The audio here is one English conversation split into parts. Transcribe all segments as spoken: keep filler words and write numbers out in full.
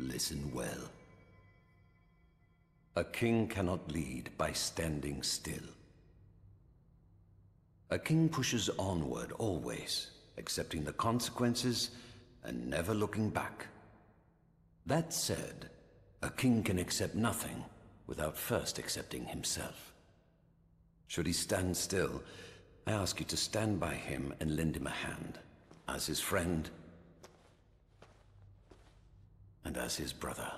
Listen well. A king cannot lead by standing still. A king pushes onward always, accepting the consequences and never looking back. That said, a king can accept nothing without first accepting himself. Should he stand still, I ask you to stand by him and lend him a hand, as his friend and as his brother.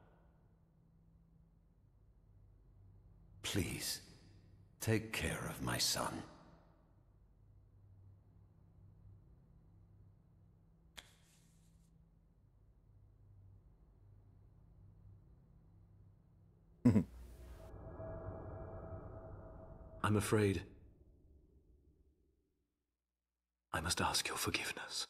Please, take care of my son. I'm afraid I must ask your forgiveness.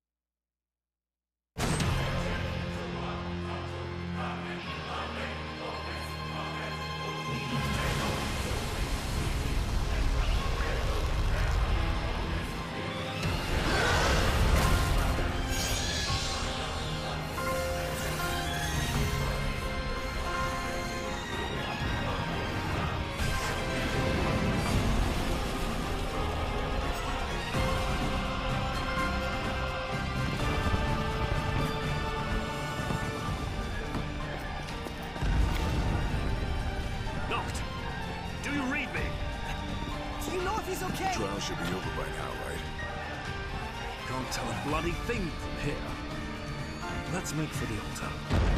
Trial should be over by now, right? Can't tell a bloody thing from here. Let's make for the altar.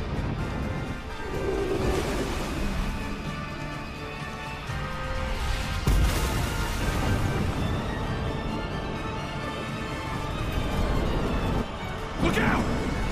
Look out!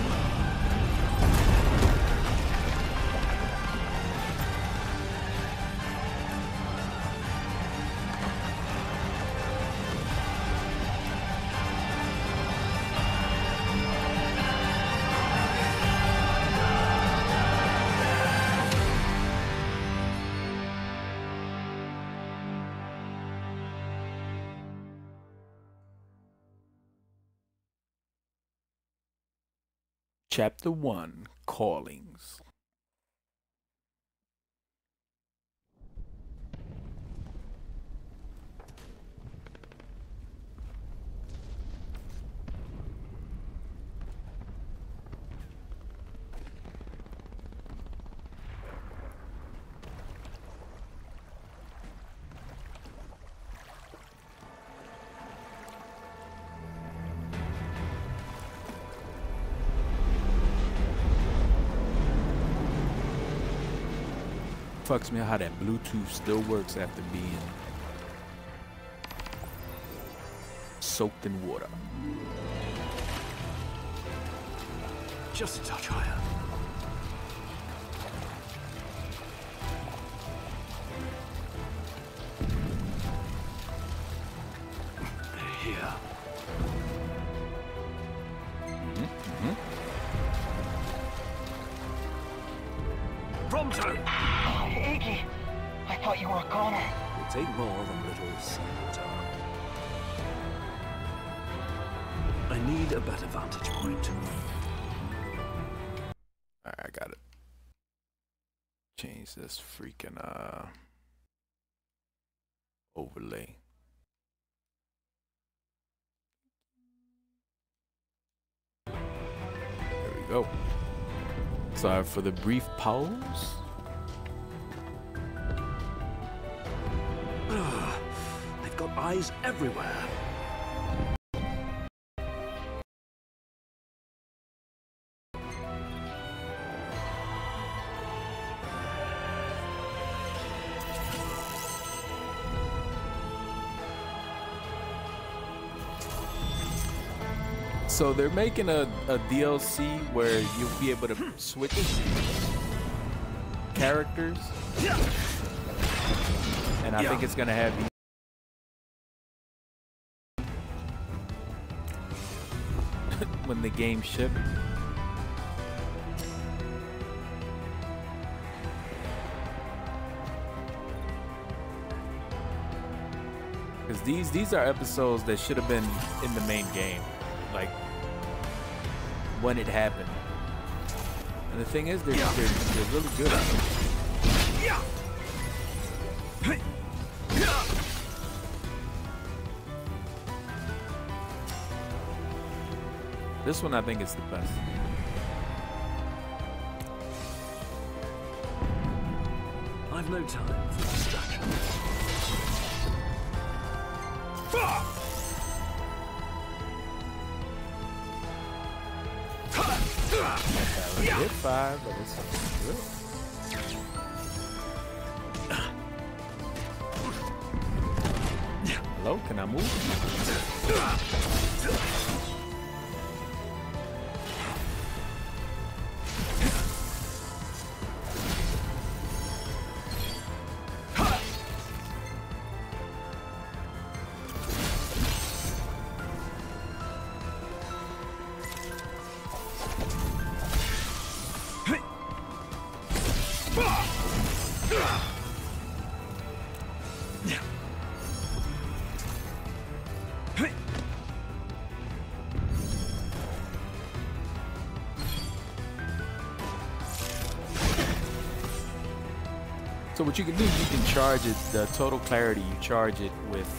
Chapter one, Callings. Fucks me out how that Bluetooth still works after being soaked in water. Just a touch higher. Here. Mm-hmm. Prompto! Iggy, I thought you were a goner. It'll take more than little seawater. I need a better vantage point. Alright, I got it. Change this freaking uh overlay. There we go. Sorry for the brief pause. They've got eyes everywhere. So they're making a, a D L C where you'll be able to switch characters, and I think it's gonna have you when the game ships. Because these these are episodes that should have been in the main game, like when it happened. And the thing is, they're, they're, they're really good at it. This one I think is the best. I've no time for distraction. Hit five, but it's good. Hello, can I move? So what you can do, you can charge it, the total clarity, you charge it with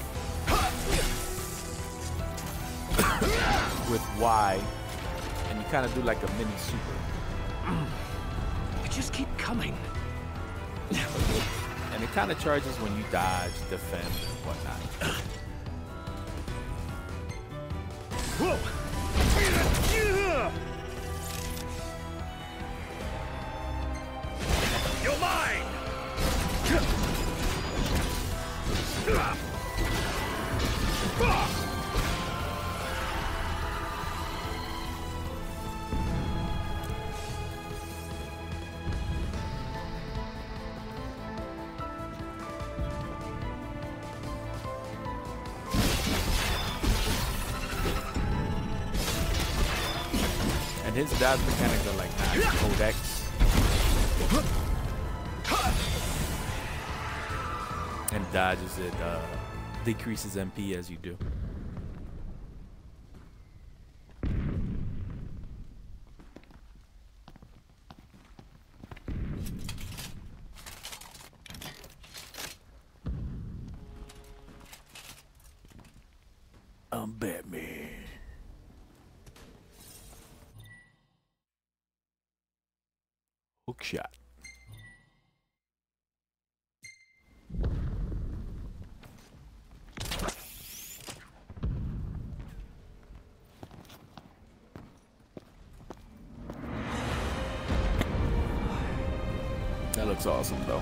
with Y, and you kind of do like a mini super. They just keep coming. And it kind of charges when you dodge, defend, and whatnot. Whoa! You're mine! And his dodge mechanics are like nice. Codex. And dodges it, uh, decreases M P as you do. I'm Batman. Hook shot. That looks awesome, though.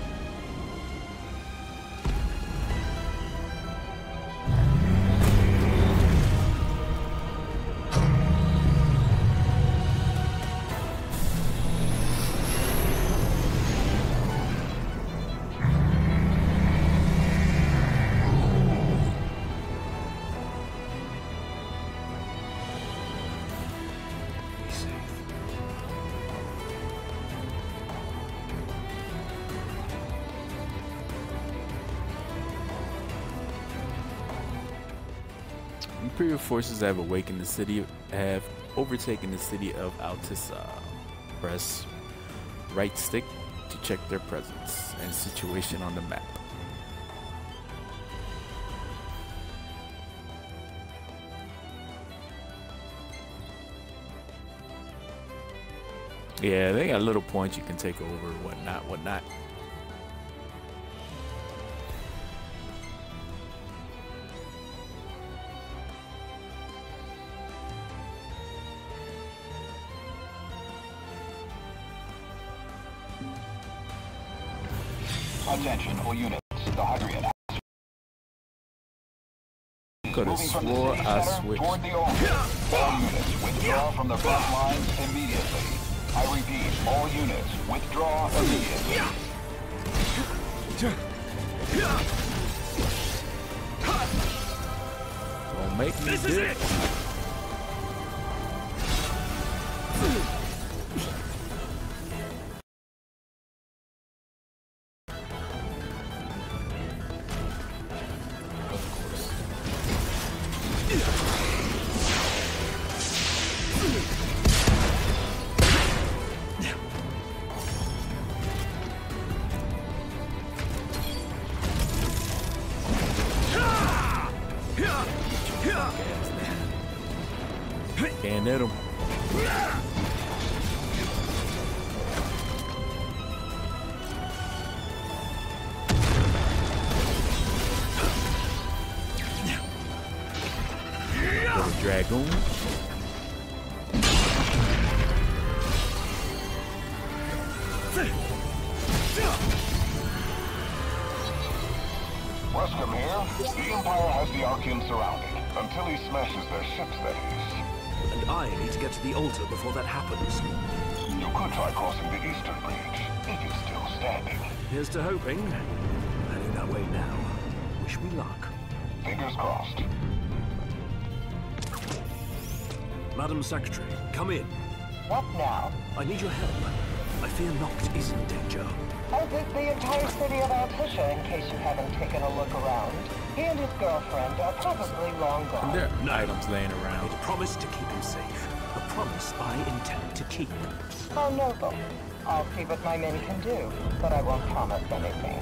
Imperial forces have awakened the city, have overtaken the city of Altissa. Press right stick to check their presence and situation on the map. Yeah, they got little points you can take over, whatnot, whatnot. Attention, all units. The Hadrian. Could have swore I switched. Toward the all. All units withdraw from the front lines immediately. I repeat, all units withdraw immediately. Don't make me This is dip. it. Can't hit him. Little dragoon. Wesker here. The Empire has the Archean surrounded. Until he smashes their ships, that is. And I need to get to the altar before that happens. You could try crossing the Eastern Bridge, if it's still standing. Here's to hoping. Heading that way now. Wish me luck. Fingers crossed. Madam Secretary, come in. What now? I need your help. I fear Noct is in danger. I did the entire city of Altissia, in case you haven't taken a look around. He and his girlfriend are probably long gone. There are items laying around. I promised to keep him safe. A promise I intend to keep. How noble. I'll see what my men can do, but I won't promise anything.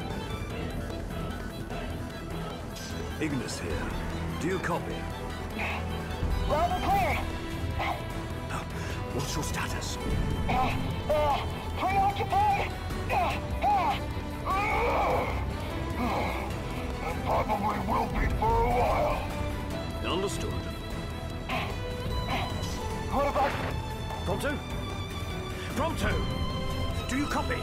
Ignis here. Do you copy? Rather clear. What's your status? Uh, uh, preoccupied. Uh, uh, And probably will be for a while. Understood. what about... Prompto? Prompto! Do you copy?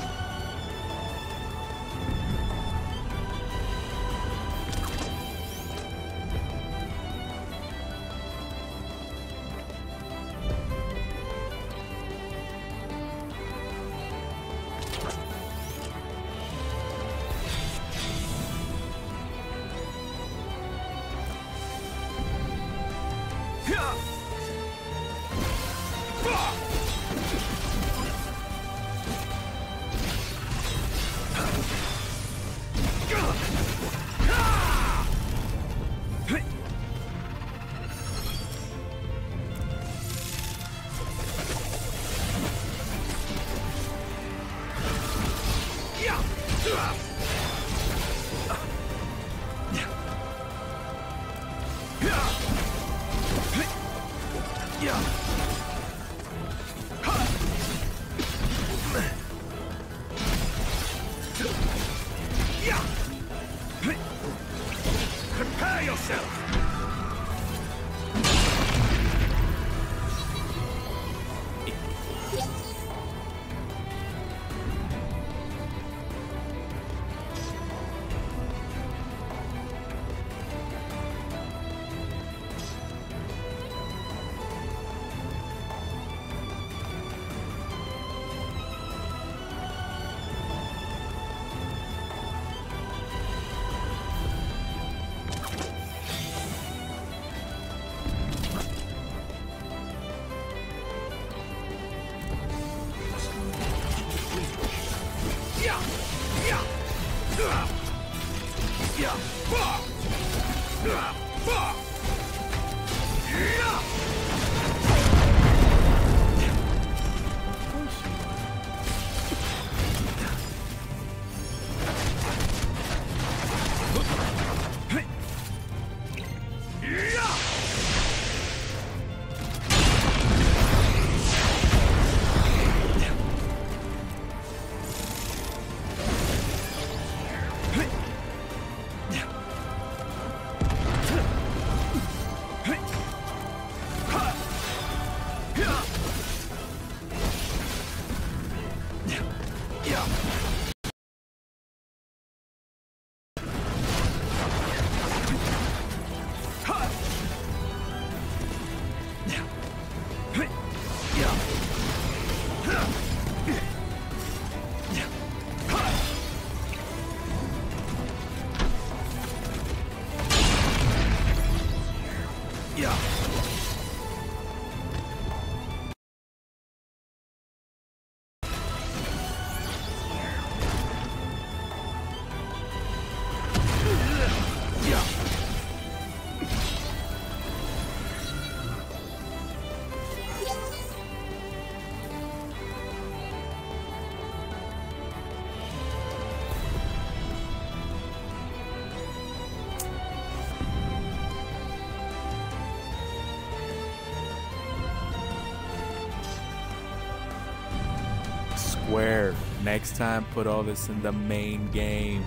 Prepare yourself! Square. Next time, put all this in the main game.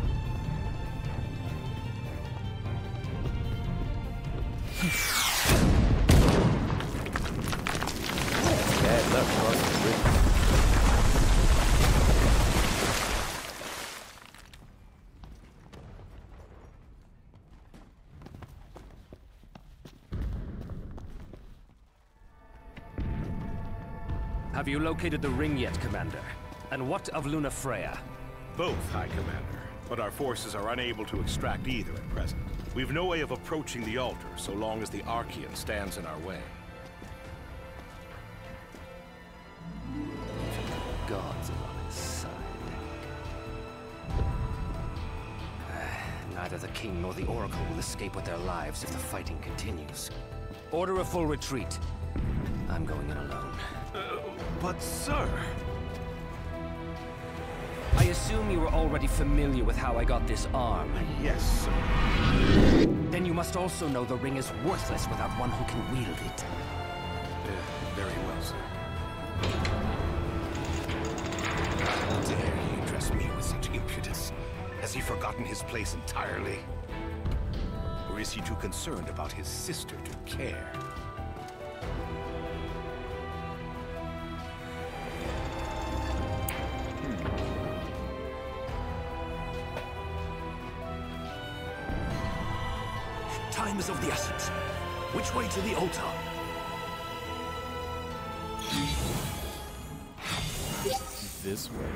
Bad luck crossing the river. Have you located the ring yet, Commander? And what of Lunafreya? Both, High Commander. But our forces are unable to extract either at present. We've no way of approaching the altar so long as the Archean stands in our way. Gods are on his side. Neither the King nor the Oracle will escape with their lives if the fighting continues. Order a full retreat. I'm going in alone. Uh, but sir... I assume you were already familiar with how I got this arm. Yes, sir. Then you must also know the ring is worthless without one who can wield it. Uh, very well, sir. How dare he address me with such impudence? Has he forgotten his place entirely? Or is he too concerned about his sister to care? Time is of the essence. Which way to the altar? This way.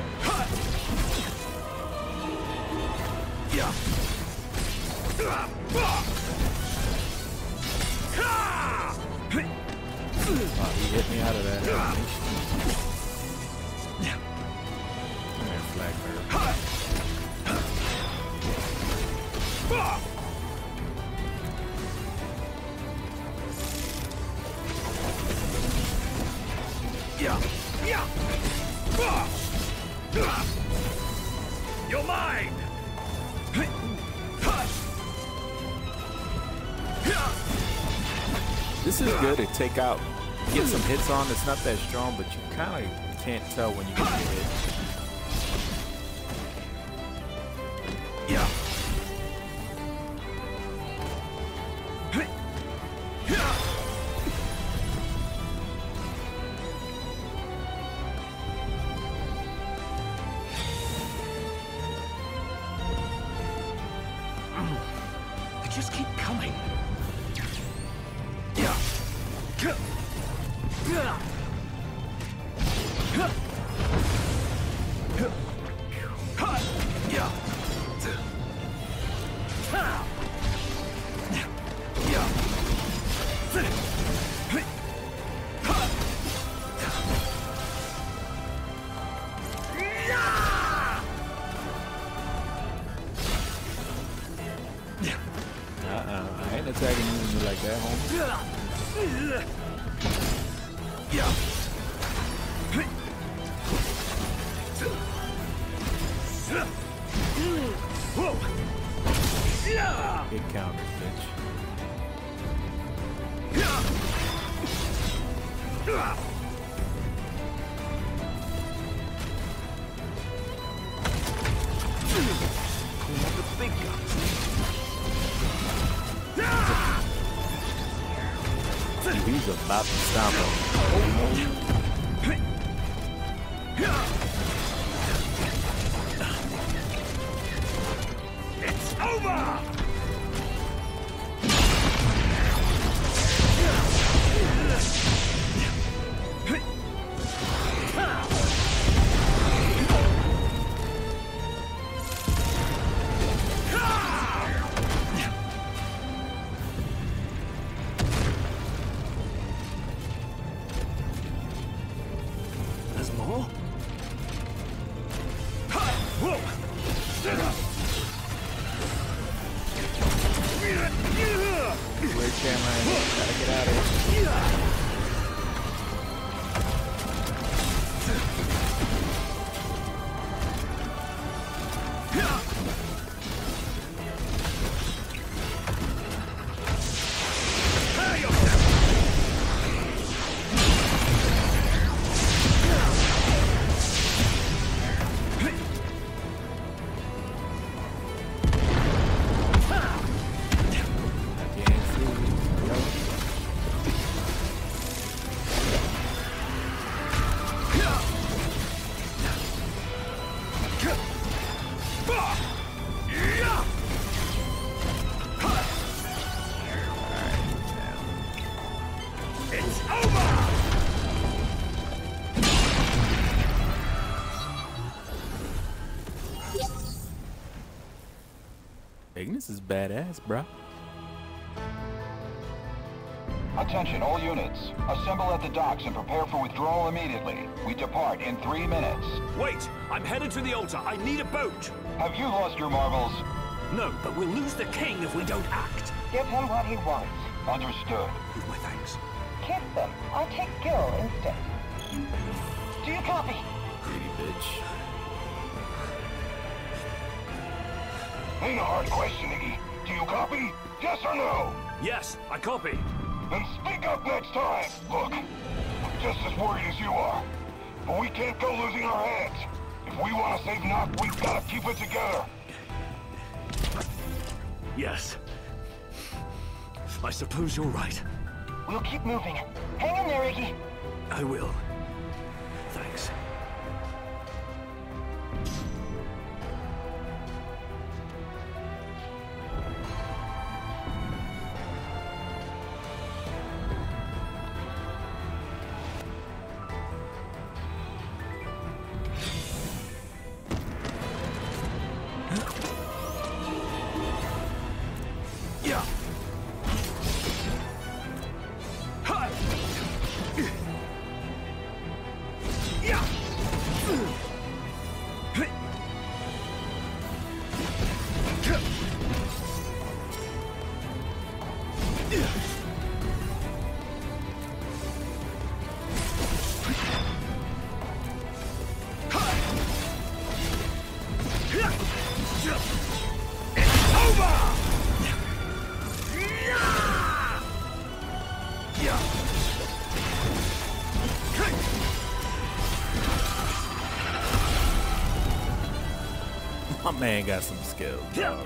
Yeah. Oh, he hit me out of that animation. Come here, flag bearer. Yeah. Yeah. You're mine. This is good to take out, get some hits on. It's not that strong, but you kind of can't tell when you get hit. Yeah. They just keep coming. Yeah. Yeah. Uh-uh, I ain't attacking you like that, homie. Yeah. Get countered, bitch. The big guns. He's about to stop him. It's over! There's more? Whoa! Where camera is? Gotta get out of here. Ignis is badass, bro. Attention, all units. Assemble at the docks and prepare for withdrawal immediately. We depart in three minutes. Wait! I'm headed to the altar. I need a boat! Have you lost your marbles? No, but we'll lose the king if we don't act. Give him what he wants. Understood. With my thanks. Kiss them. I'll take Gil instead. Do you copy? Greedy bitch. Ain't a hard question, Iggy. Do you copy? Yes or no? Yes, I copy. Then speak up next time. Look, I'm just as worried as you are. But we can't go losing our heads. If we want to save Noct, we've got to keep it together. Yes. I suppose you're right. We'll keep moving. Hang in there, Iggy. I will. Thanks. My man got some skills, dog.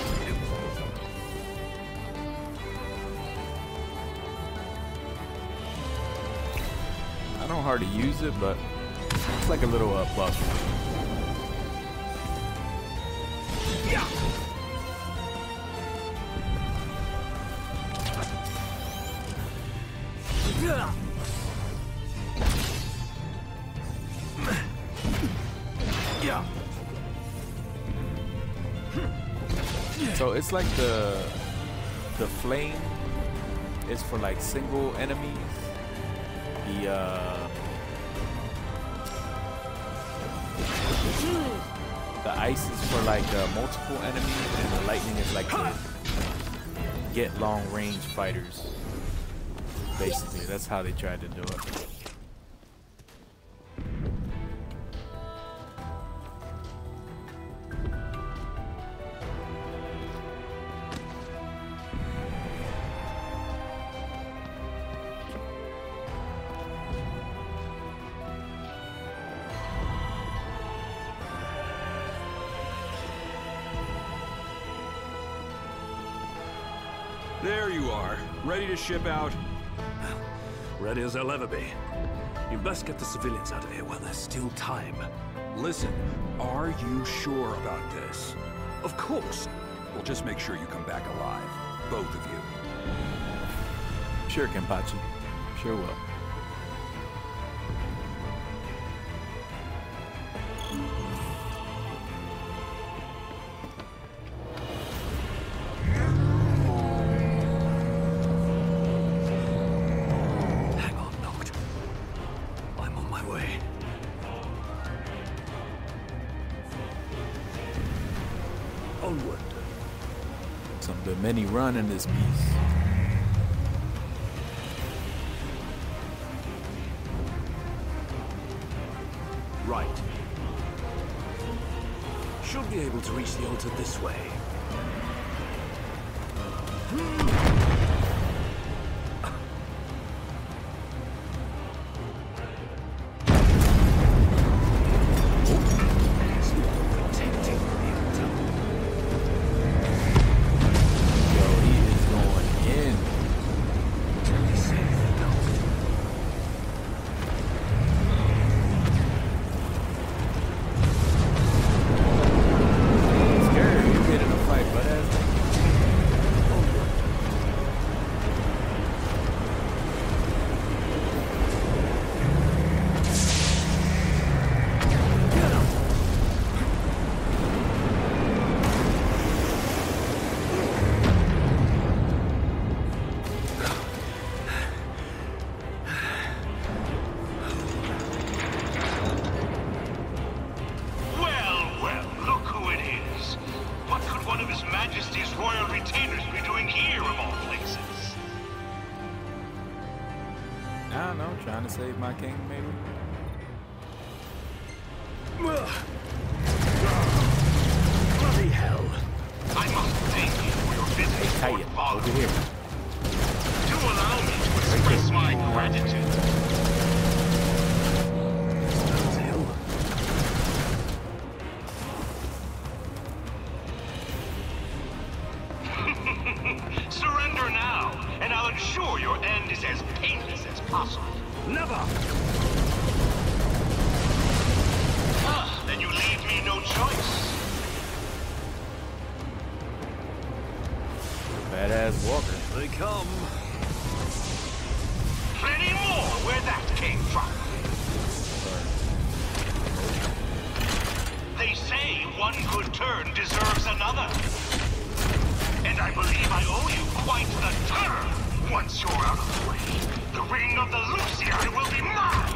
I don't know how to use it, but it's like a little uh, buff. Yeah. Yeah. So it's like the the flame is for like single enemies. The uh the ice is for like uh, multiple enemies, and the lightning is like to get long range fighters. Basically, that's how they tried to do it. There you are, ready to ship out. Ready as I'll ever be. You best get the civilians out of here while there's still time. Listen, are you sure about this? Of course. Well, just make sure you come back alive. Both of you. Sure, Kenpachi. Sure will. Onward. Some of the many run in this piece. Right. Should be able to reach the altar this way. I don't know, trying to save my king, maybe? Bloody hell. I must thank you for your visit, Hey, Lord Father. over here. Do allow me to express my gratitude. Surrender now, and I'll ensure your end is as painless as possible. Never! Ah, then you leave me no choice. Badass walker. They come. Plenty more where that came from. They say one good turn deserves another. And I believe I owe you quite the turn. Once you're out of the way, the ring of the Lucian will be mine!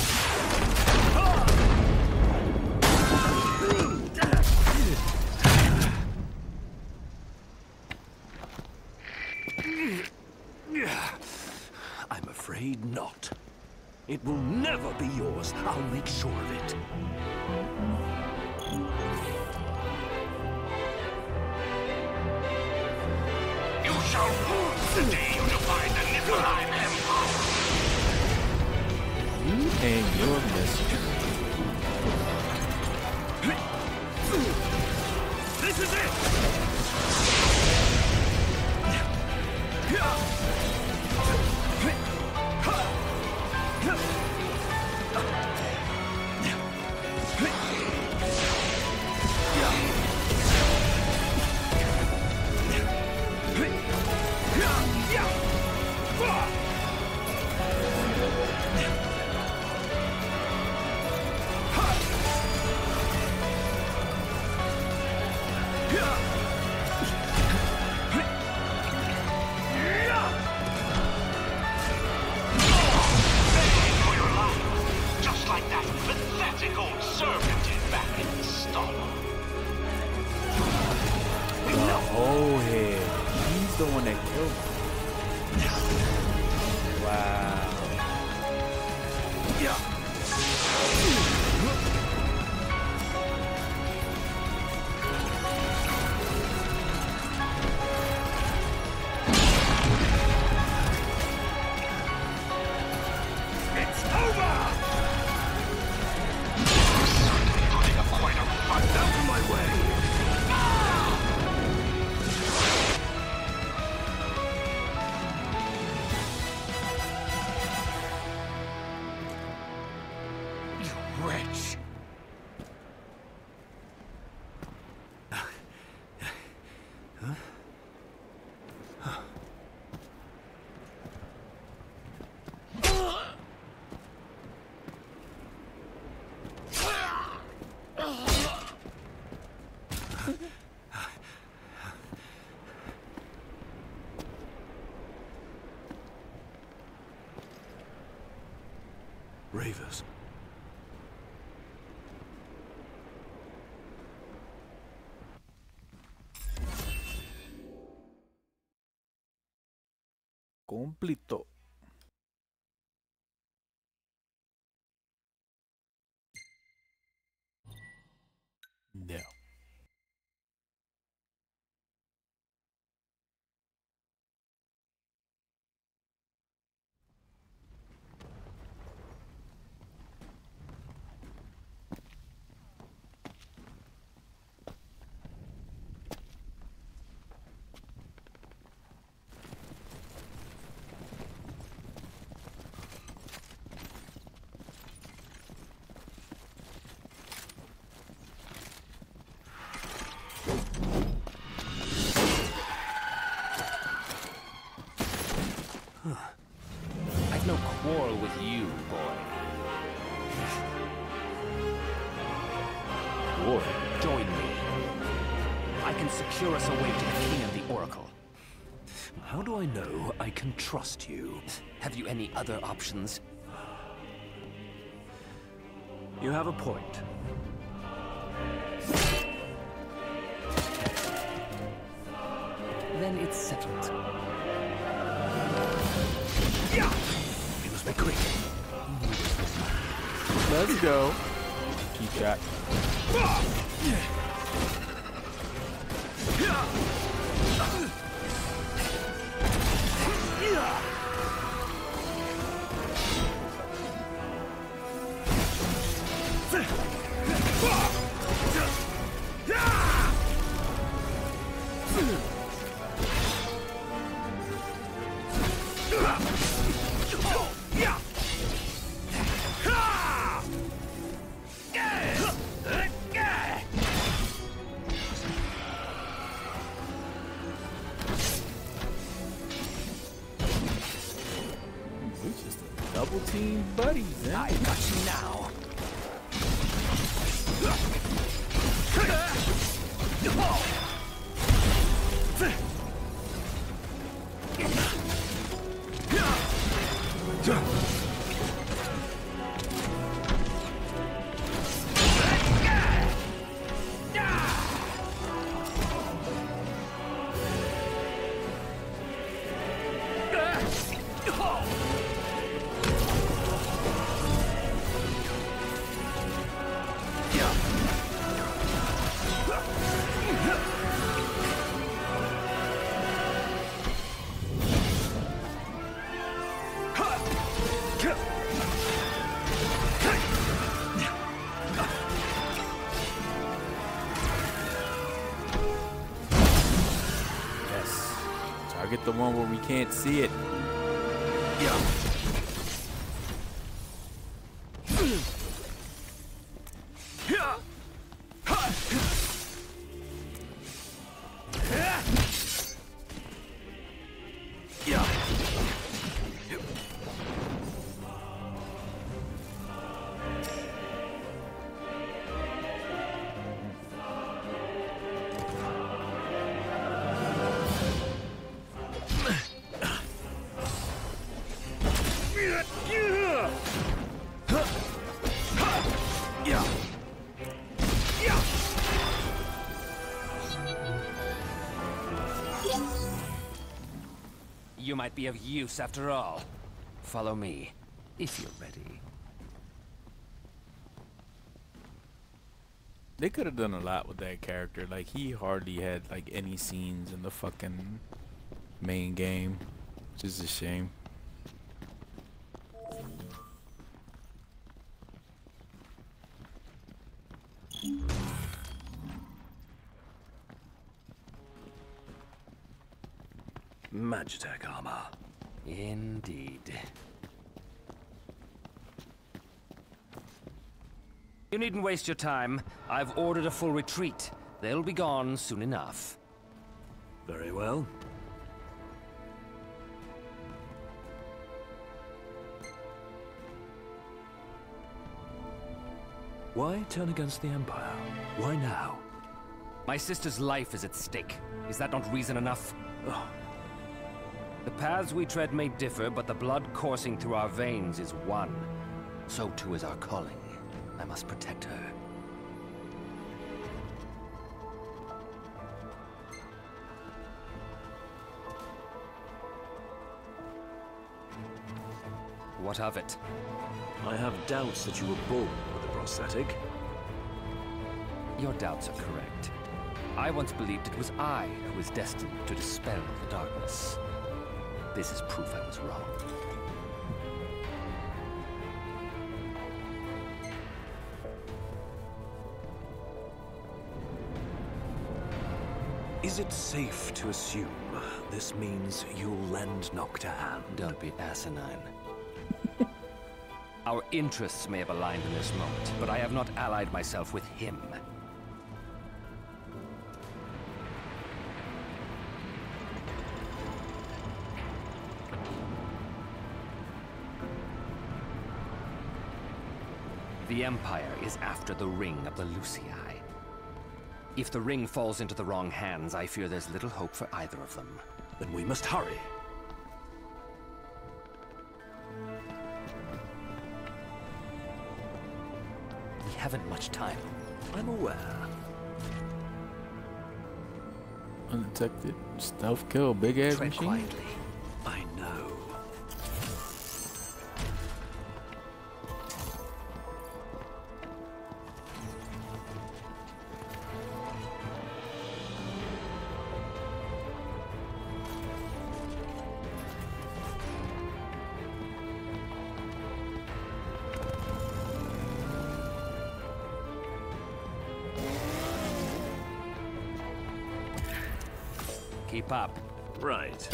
I'm afraid not. It will never be yours. I'll make sure of it. You shall rue the day you divide the Niflheim Empire! You and your messenger. This is it! Oh, head. He's the one that killed me. Wow. It's over! Putting up quite a fight. Out of my way! Wretch! Ravers. Completo. No. I've no quarrel with you, boy. War. Join me. I can secure us a way to the King and the Oracle. How do I know I can trust you? Have you any other options? You have a point. Then it's settled. Yeah! We must Quick. Let's go. Keep shot. Double team buddies, eh? I got you now. Target the one where we can't see it. Yeah. You might be of use after all. Follow me, if you're ready. They could have done a lot with that character. Like, he hardly had like any scenes in the fucking main game, which is a shame. Magitech armor. Indeed. You needn't waste your time. I've ordered a full retreat. They'll be gone soon enough. Very well. Why turn against the Empire? Why now? My sister's life is at stake. Is that not reason enough? Oh. The paths we tread may differ, but the blood coursing through our veins is one. So too is our calling. I must protect her. What of it? I have doubts that you were born with a prosthetic. Your doubts are correct. I once believed it was I who was destined to dispel the darkness. This is proof I was wrong. Is it safe to assume this means you'll lend Noct a hand? Don't be asinine. Our interests may have aligned in this moment, but I have not allied myself with him. The Empire is after the ring of the Lucii. If the ring falls into the wrong hands, I fear there's little hope for either of them. Then we must hurry. We haven't much time. I'm aware. Undetected. Stealth kill. Big ass Tread machine. quietly. I know. keep up. Right.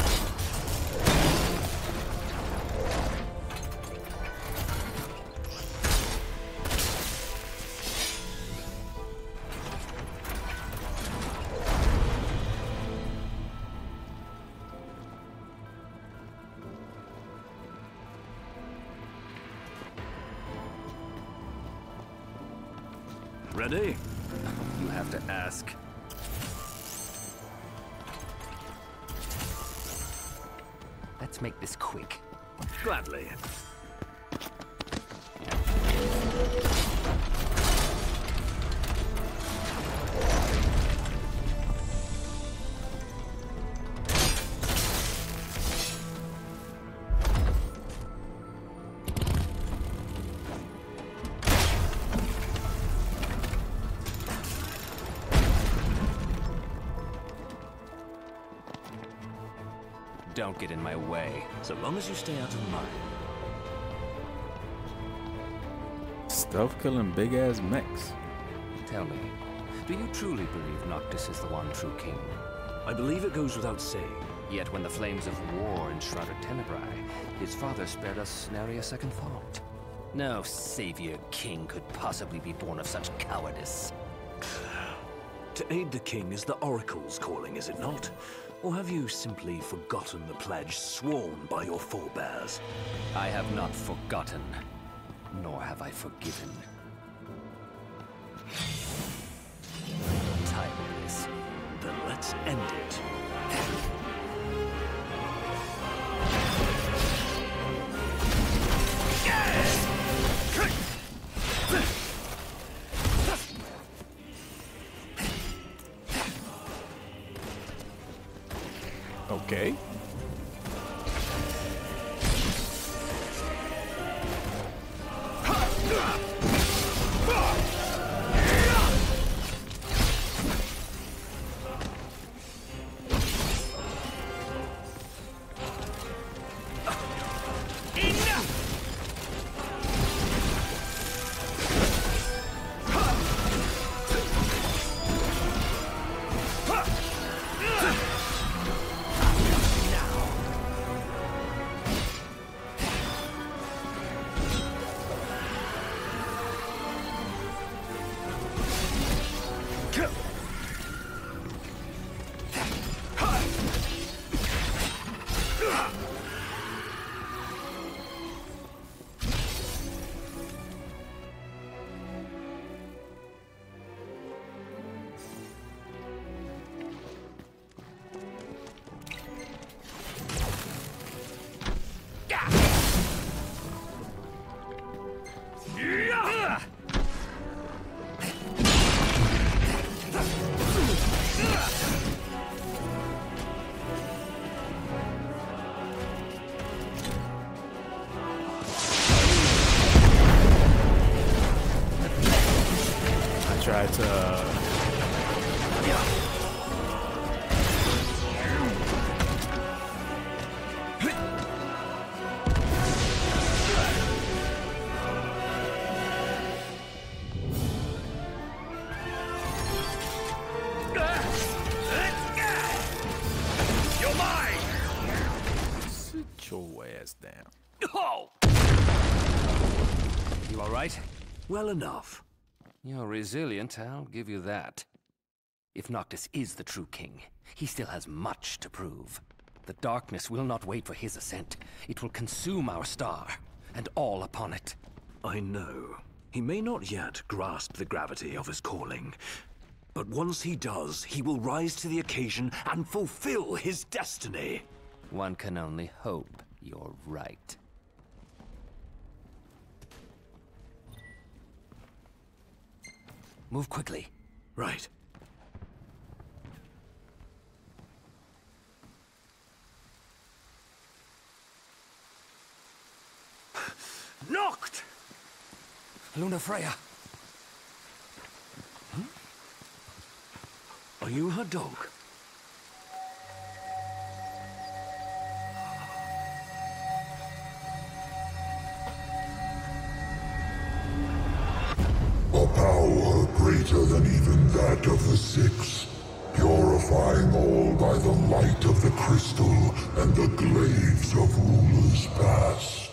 Ready? You have to ask. Let's make this quick. Gladly. Don't get in my way. So long as you stay out of mine. Stealth killing big ass mechs. Tell me, do you truly believe Noctis is the one true king? I believe it goes without saying. Yet when the flames of war enshrouded Tenebrae, his father spared us nary a second thought. No savior king could possibly be born of such cowardice. To aid the king is the Oracle's calling, is it not? Or have you simply forgotten the pledge sworn by your forebears? I have not forgotten, nor have I forgiven. Time it is. Then let's end it. Okay. Try to uh... You're mine! Sit your ass down. Oh! You all right? Well enough. You're resilient, I'll give you that. If Noctis is the true king, he still has much to prove. The darkness will not wait for his ascent. It will consume our star, and all upon it. I know. He may not yet grasp the gravity of his calling. But once he does, he will rise to the occasion and fulfill his destiny. One can only hope you're right. Move quickly. Right. Noct! Lunafreya! Hmm? Are you her dog? A power greater than even that of the Six, purified purifying all by the light of the crystal and the glaives of rulers past.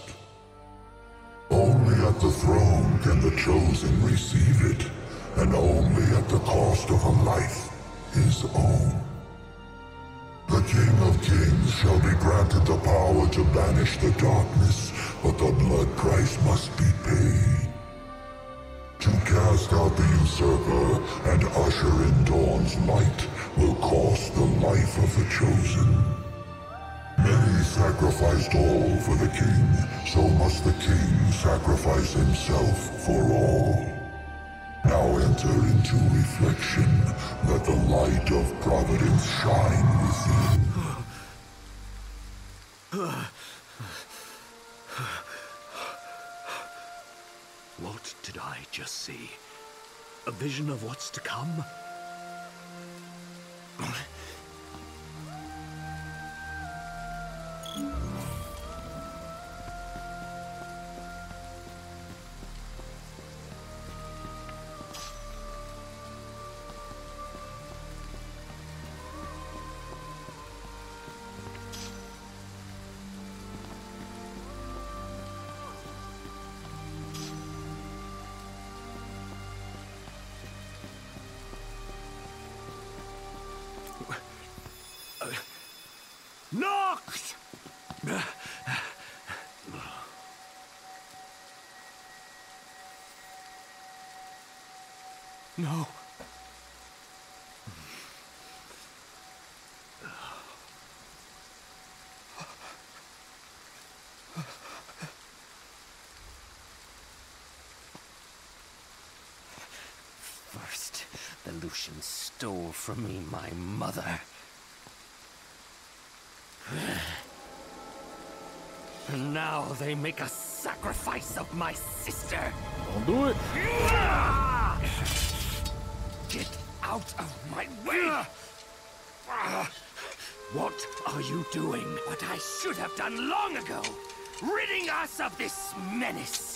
Only at the throne can the chosen receive it, and only at the cost of a life, his own. The King of Kings shall be granted the power to banish the darkness, but the blood price must be paid. To cast out the usurper and usher in Dawn's light will cost the life of the chosen. Many sacrificed all for the king, so must the king sacrifice himself for all. Now enter into reflection, let the light of providence shine within. What did I just see? A vision of what's to come? Noct! No. First, the Lucians stole from me my mother. And now they make a sacrifice of my sister. Don't do it. Get out of my way! What are you doing? What I should have done long ago! Ridding us of this menace!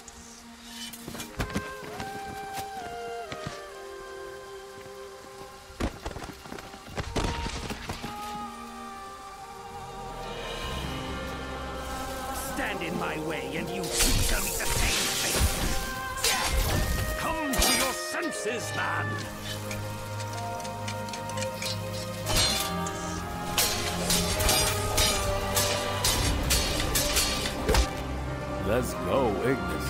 Stand in my way and you too shall meet the same fate! Come to your senses, man! Let's go, Ignis.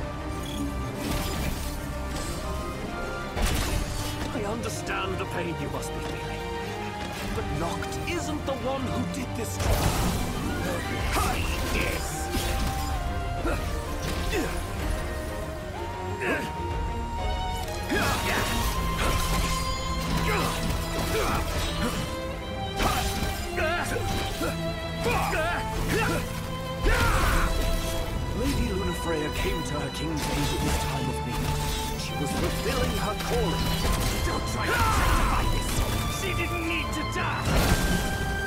I understand the pain you must be feeling. But Noct isn't the one who did this to you. Hide this! Lady Lunafreya came to her king's aid in this time of need. She was fulfilling her calling. Don't try to justify this! She didn't need to die!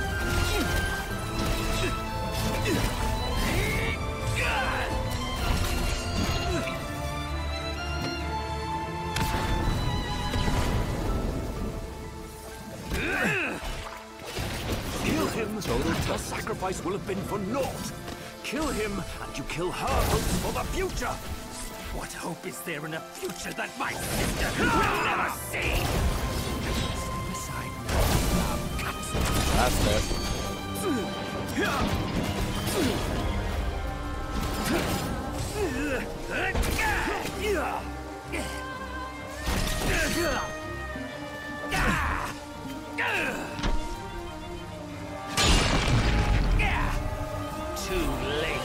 Kill him, the sacrifice will have been for naught. Kill him, and you kill her hopes for the future. What hope is there in a future that my sister will never see? Step aside now, cuts. That's that. Too late.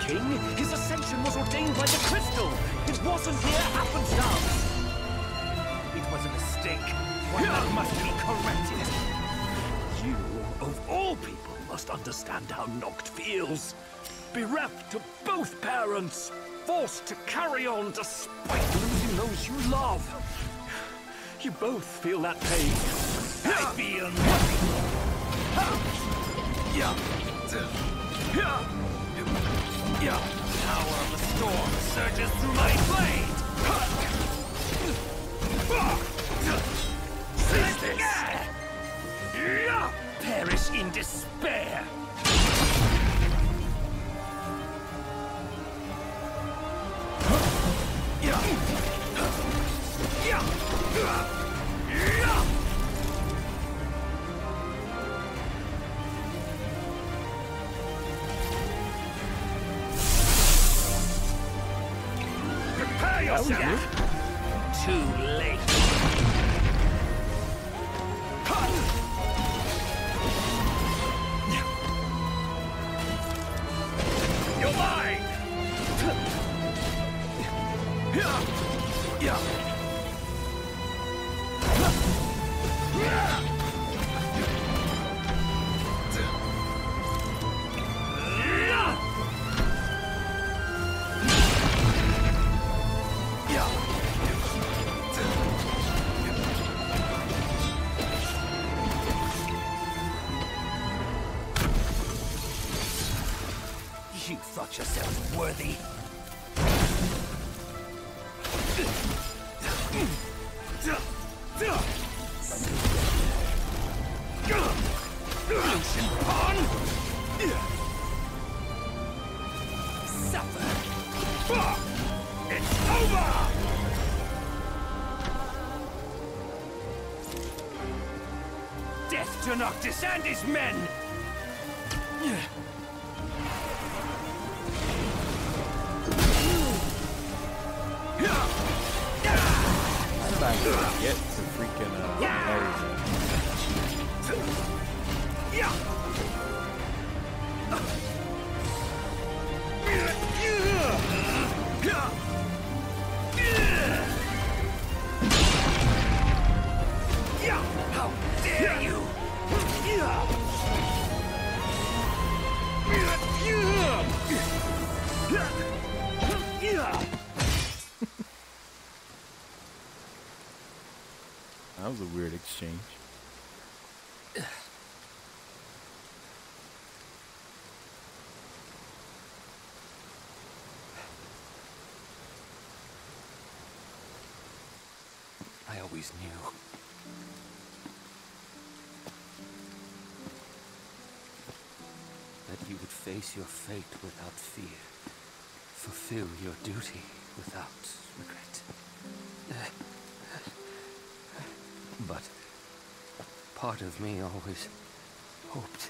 king. His ascension was ordained by the crystal. It wasn't mere happenstance. It was a mistake. One that must be corrected. You, of all people, must understand how Noct feels. Bereft of both parents, forced to carry on despite losing those you love. You both feel that pain. I feel nothing. The power of the storm surges through my blade. Seize this! Perish in despair! Prepare yourself! Too late! You're mine! You thought yourself worthy? Lucian Pawn! Suffer! It's over! Death to Noctis and his men! How did I get to freaking uh, Harry? How dare you! That was a weird exchange. I always knew. That you would face your fate without fear. Fulfill your duty without regret. But part of me always hoped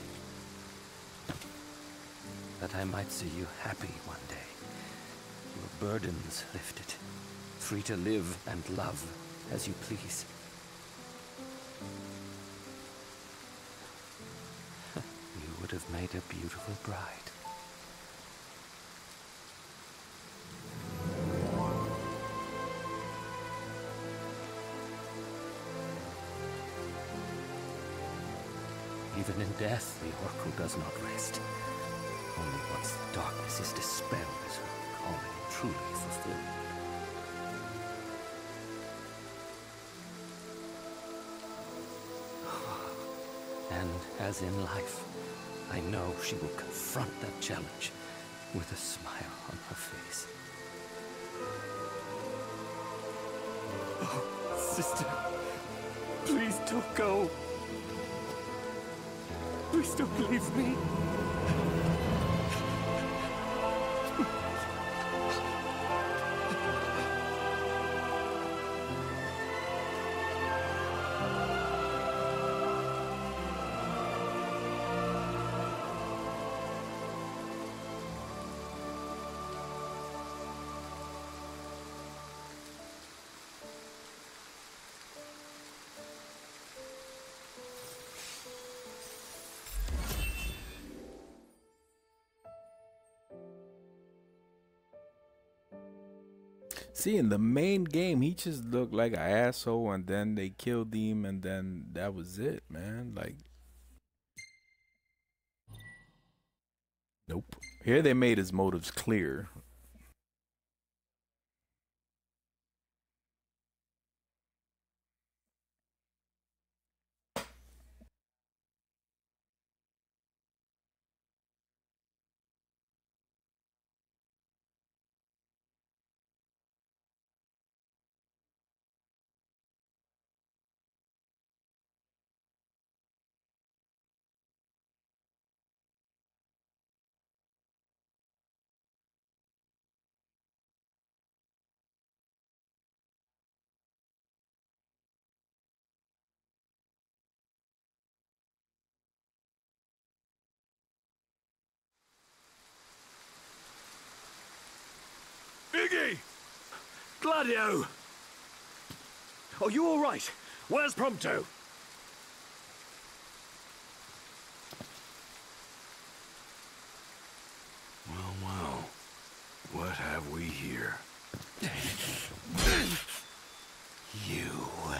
that I might see you happy one day. Your burdens lifted, free to live and love as you please. You would have made a beautiful bride. Even in death, the Oracle does not rest. Only once the darkness is dispelled is her calling truly fulfilled. And as in life, I know she will confront that challenge with a smile on her face. Oh, sister, please don't go. Please don't leave me. See, in the main game, he just looked like an asshole, and then they killed him, and then that was it, man. Like, nope. Here they made his motives clear. Iggy! Gladio! Are you all right? Where's Prompto? Well, well. What have we here? You,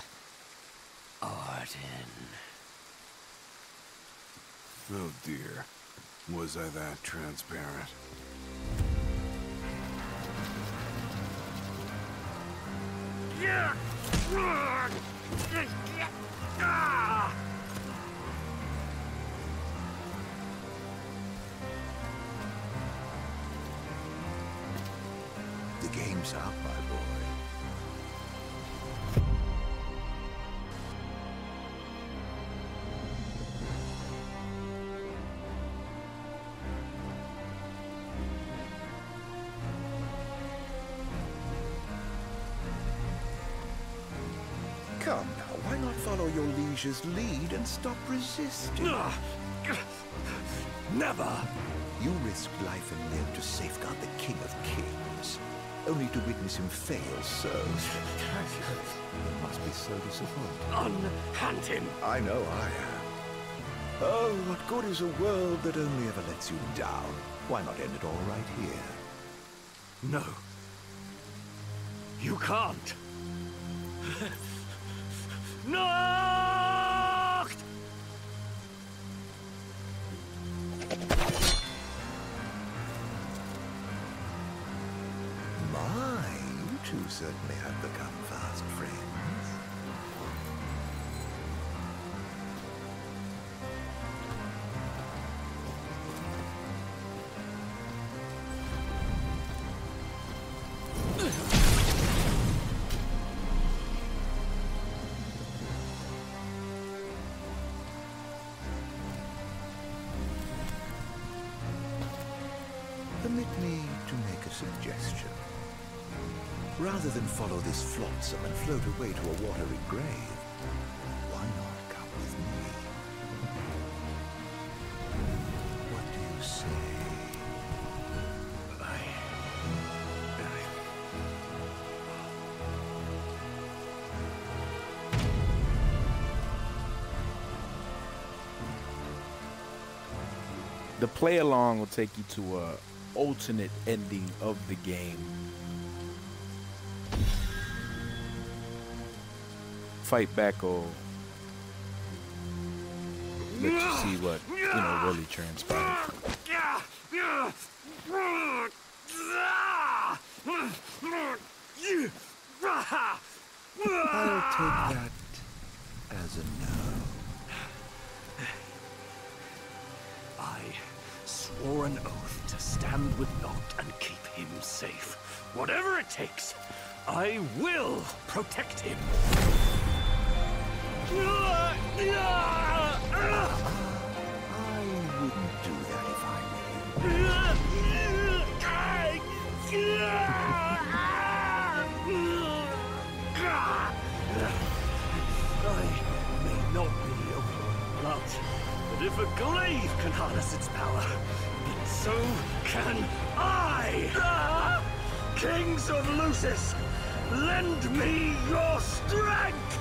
Arden. Oh dear. Was I that transparent? Yeah! Ah! The game's up, my boy. Come now, why not follow your liege's lead and stop resisting? Ah! Never! You risked life and limb to safeguard the King of Kings, only to witness him fail so. You must be so disappointed. Unhand him! I know I am. Oh, what good is a world that only ever lets you down? Why not end it all right here? No. You can't. Nacht! My, you two certainly have become fast friends. Permit me to make a suggestion. Rather than follow this flotsam and float away to a watery grave, why not come with me? What do you say? I... The play along will take you to a alternate ending of the game. Fight back or let you see what, you know, really transpired. I'll take that as a no. I swore an oath to stand with Noct and keep him safe. Whatever it takes, I will protect him. I wouldn't do that if I were I may not be a blood, but if a glaive can harness its power, then so can I! Kings of Lucis, lend me your strength!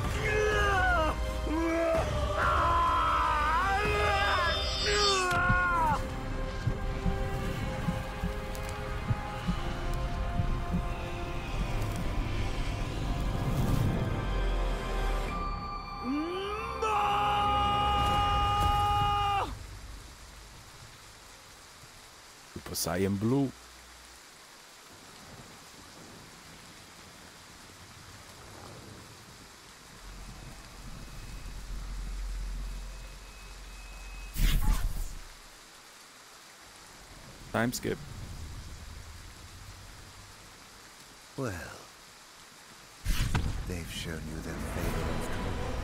Cyan Blue. Time skip. Well, they've shown you their favor after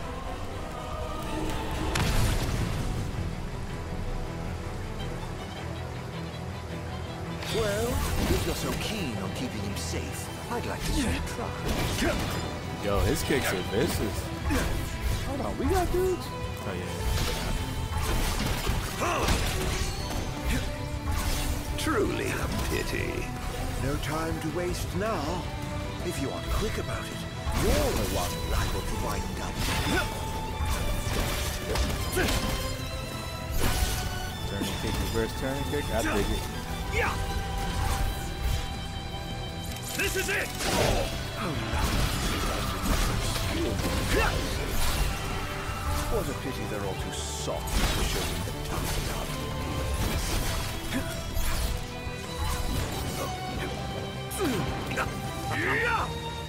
all. Well, if you're so keen on keeping him safe, I'd like to see you try. Yo, his kicks are vicious. Hold on, we got dudes? Oh, yeah. Truly a pity. No time to waste now. If you aren't quick about it, you're the one liable to wind up. Turning kick, reverse turning kick. I dig it. Yeah. This is it. Oh, what a pity they're all too soft for showing the tough love. Yeah.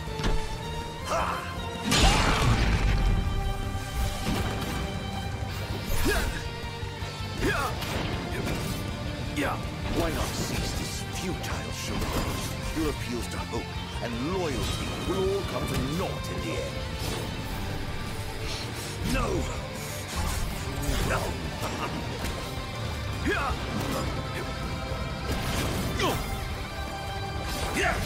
Yeah. Why not cease this futile charade? Your appeals to hope and loyalty will all come to naught in the end. No! No! Yeah! Yeah!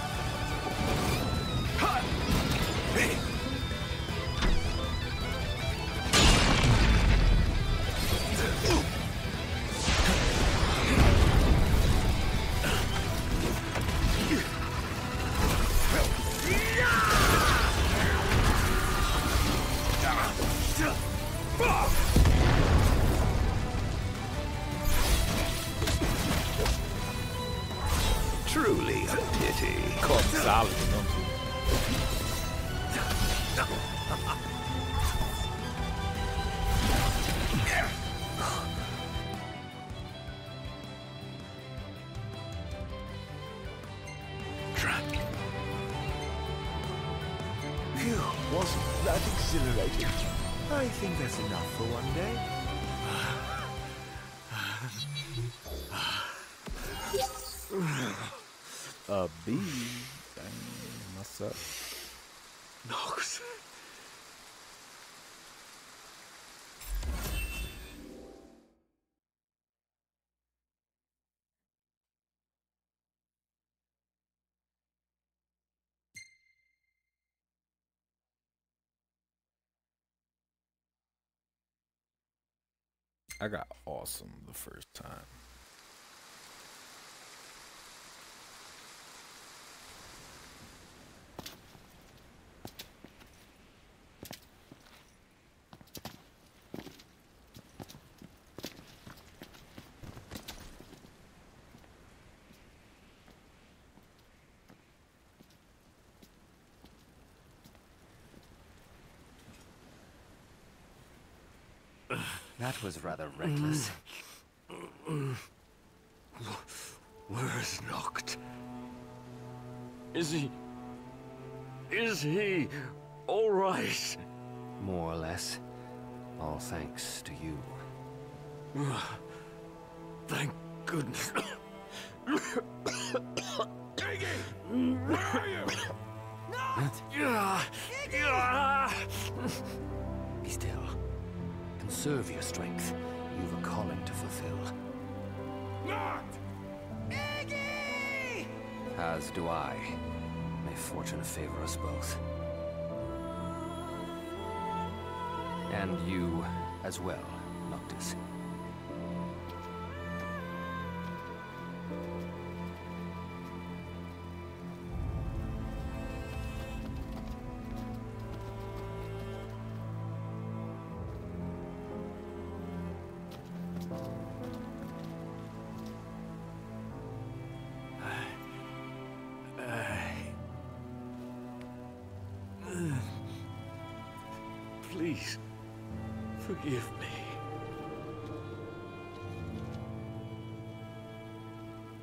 Truly a pity. Caught solid, don't you? Phew, wasn't that exhilarating? I think that's enough for one day. A bee. Dang, what's up? Nox. I got awesome the first time. That was rather reckless. Where's Noct? Is he... Is he... all right? More or less. All thanks to you. Thank goodness. Iggy! Where are you? Be still. Conserve your strength. You've a calling to fulfill. Not! Iggy! As do I. May fortune favor us both. And you as well, Noctis. Please, forgive me.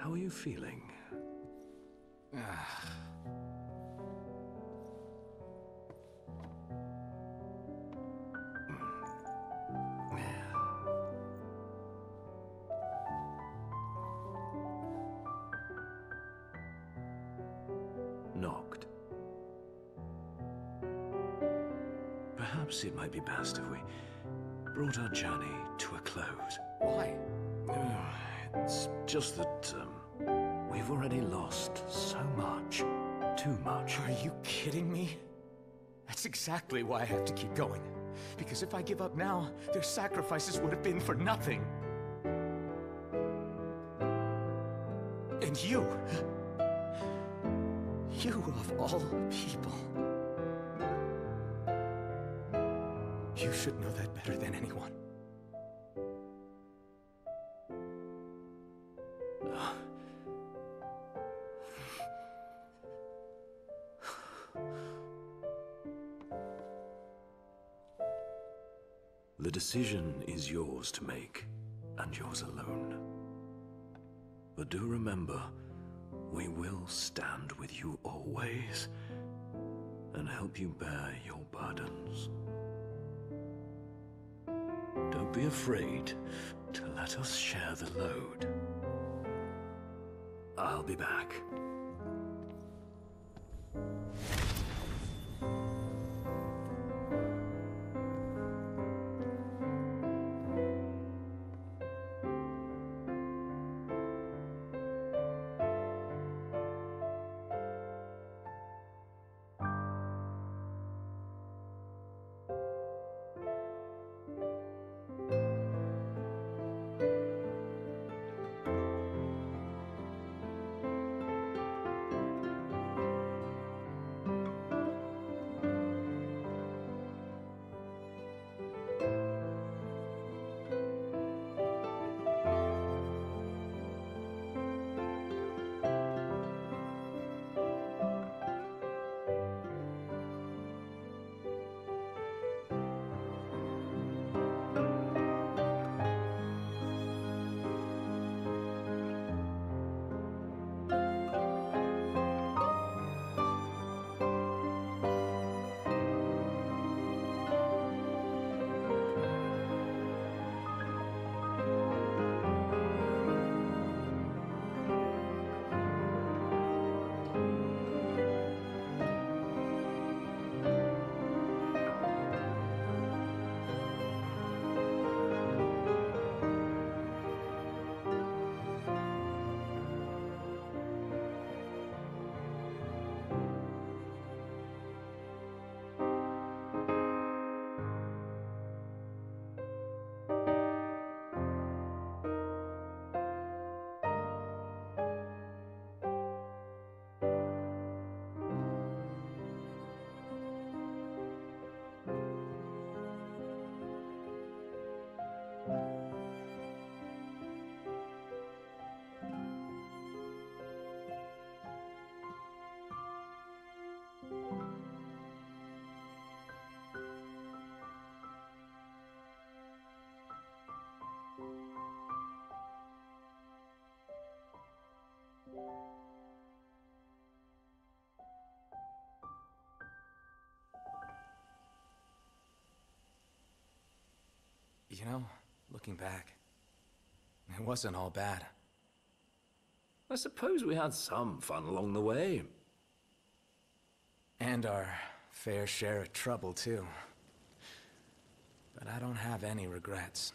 How are you feeling? Knocked. Perhaps it might be best if we brought our journey to a close. Why? It's just that, um, we've already lost so much. Too much. Are you kidding me? That's exactly why I have to keep going. Because if I give up now, their sacrifices would have been for nothing. And you... You of all people... You should know that better than anyone. The decision is yours to make, and yours alone. But do remember, we will stand with you always, and help you bear your burdens. Don't be afraid to let us share the load. I'll be back. You know, looking back, it wasn't all bad. I suppose we had some fun along the way. And our fair share of trouble, too. But I don't have any regrets.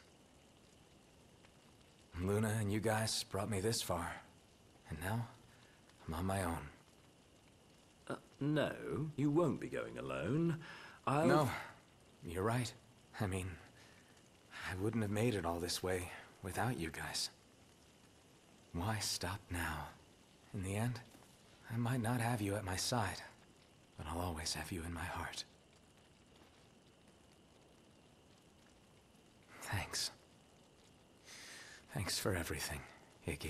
Luna and you guys brought me this far. And now, I'm on my own. Uh, no, you won't be going alone. I'll... No, you're right. I mean, I wouldn't have made it all this way without you guys. Why stop now? In the end, I might not have you at my side, but I'll always have you in my heart. Thanks. Thanks for everything, Iggy.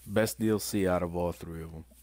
Best D L C out of all three of them.